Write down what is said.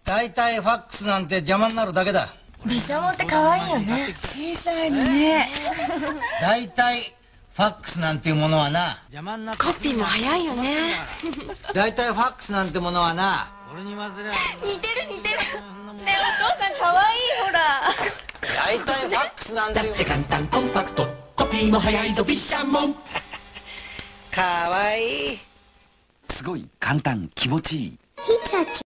大体ファックスなんて邪魔になるだけだ。 毘沙門って可愛いよね。 小さいのね。 大体ファックスなんていうものはな、邪魔になってコピーも早いよね。 大体ファックスなんてものはな、俺に忘れ似てる似てる。ねえお父さん可愛いほら。 大体ファックスなんてだって簡単コンパクトコピーも早いぞ毘沙門かわいい。 すごい簡単気持ちいい